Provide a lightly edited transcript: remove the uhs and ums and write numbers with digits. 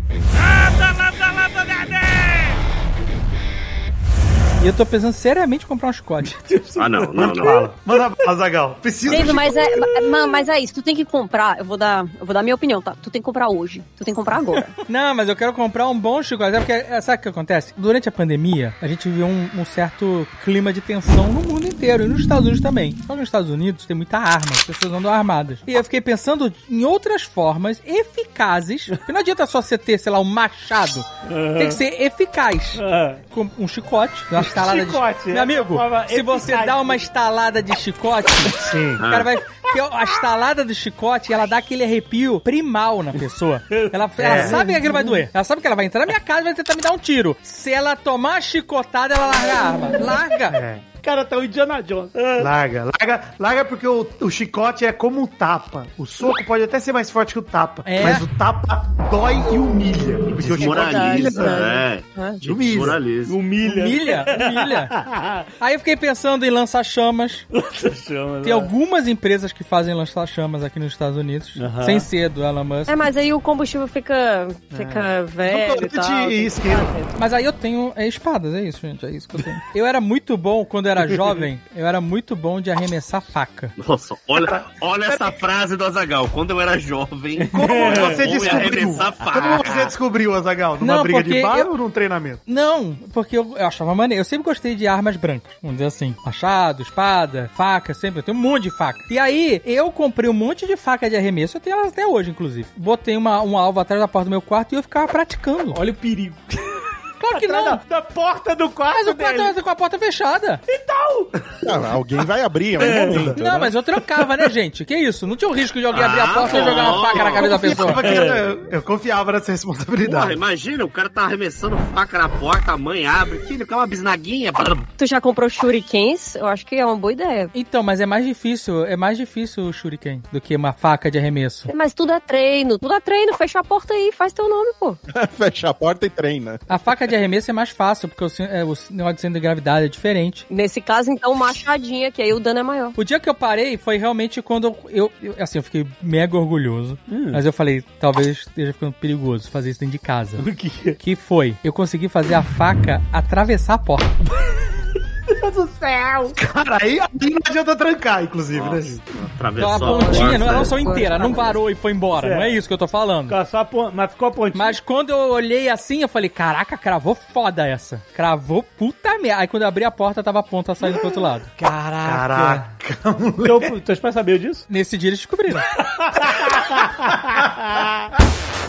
E eu tô pensando seriamente em comprar um chicote. Não. Manda Azaghal. Preciso. Dave, mas é isso. Tu tem que comprar. Eu vou dar minha opinião, tá? Tu tem que comprar hoje. Tu tem que comprar agora. Não, mas eu quero comprar um bom chicote. Porque, sabe o que acontece? Durante a pandemia, a gente viu um certo clima de tensão no mundo inteiro. E nos Estados Unidos também. Só que nos Estados Unidos tem muita arma. As pessoas andam armadas. E eu fiquei pensando em outras formas eficazes. Porque não adianta só você ter, sei lá, um machado. Tem que ser eficaz. Com um chicote. Uma estalada chicote, Meu amigo, se você dá uma estalada de chicote, o cara vai... Porque a estalada do chicote, ela dá aquele arrepio primal na pessoa. Ela sabe que aquilo vai doer. Ela sabe que ela vai entrar na minha casa e vai tentar me dar um tiro. Se ela tomar a chicotada, ela larga a arma. Larga. Cara, tá o Indiana Jones. Larga porque o chicote é como um tapa. O soco pode até ser mais forte que o tapa. Mas o tapa dói e humilha. Desmoraliza. Humilha. Aí eu fiquei pensando em lança-chamas. Tem algumas empresas que fazem lança-chamas aqui nos Estados Unidos. Sem ser do Elon Musk. Mas aí o combustível fica velho e tal. Mas aí eu tenho espadas, é isso, gente. É isso que eu tenho. Eu era muito bom quando era jovem, eu era muito bom de arremessar faca. Nossa, olha essa frase do Azaghal. Quando eu era jovem, como você descobriu? Como você descobriu, Azaghal? Numa briga de bar ou num treinamento? Não, porque eu achava maneiro. Eu sempre gostei de armas brancas, vamos dizer assim. Machado, espada, faca, sempre. Eu tenho um monte de faca. E aí, eu comprei um monte de faca de arremesso. Eu tenho elas até hoje, inclusive. Botei um alvo atrás da porta do meu quarto e eu ficava praticando. Olha o perigo. Claro que não. Da porta do quarto. Mas o quarto tá com a porta fechada. Então! Alguém vai abrir em algum momento. Não, mas eu trancava, né, gente? Que isso? Não tinha o risco de alguém abrir a porta e jogar uma faca na cabeça da pessoa. Eu confiava nessa responsabilidade. Porra, imagina, o cara tá arremessando faca na porta, a mãe abre. Filho, quer uma bisnaguinha? Tu já comprou shurikens? Eu acho que é uma boa ideia. Então, mas é mais difícil o shuriken do que uma faca de arremesso. Mas tudo é treino. Fecha a porta aí, faz teu nome, pô. Fecha a porta e treina. A faca de arremesso é mais fácil, porque o negócio de centro de gravidade é diferente. Nesse caso, então, machadinha, que aí o dano é maior. O dia que eu parei foi realmente quando eu fiquei mega orgulhoso. Mas eu falei, talvez esteja ficando perigoso fazer isso dentro de casa. O quê? Que foi? Eu consegui fazer a faca atravessar a porta. Deus do céu! Cara, aí não adianta trancar, inclusive, né, gente? Atravessou a pontinha, não só inteira, não varou e foi embora. Não é isso que eu tô falando. Mas ficou a pontinha. Mas quando eu olhei assim, eu falei, caraca, cravou foda essa. Cravou puta merda. Aí quando eu abri a porta, tava a ponta saindo pro outro lado. Caraca. Teus pais sabiam disso? Nesse dia eles descobriram.